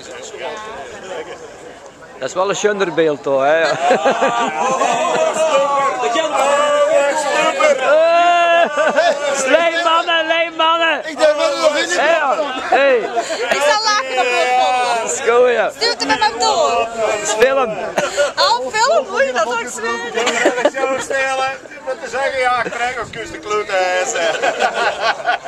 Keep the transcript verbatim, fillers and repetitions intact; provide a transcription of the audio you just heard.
Dat is wel een schöner beeld toch, hè? Leemannen, leemannen! Ik denk wel nog in. Hey! Ik zal lachen op het volgen. Dat is goed, ja. Stuur het met mij door. Dat is film. Oh, film? Oei, dat is ook zwaar. Zo stellen. Met te zeggen, ja, ik krijg ook kus de kloot.